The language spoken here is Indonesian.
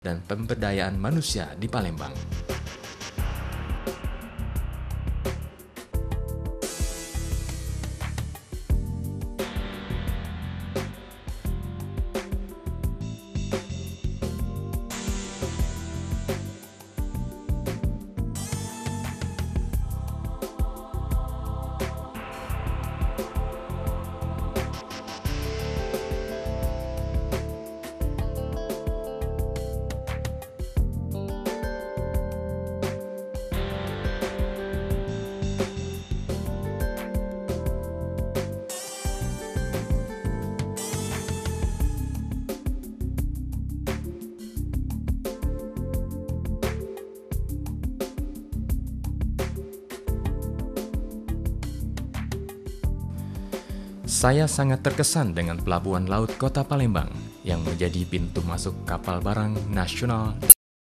dan pemberdayaan manusia di Palembang. Saya sangat terkesan dengan Pelabuhan Laut Kota Palembang yang menjadi pintu masuk kapal barang nasional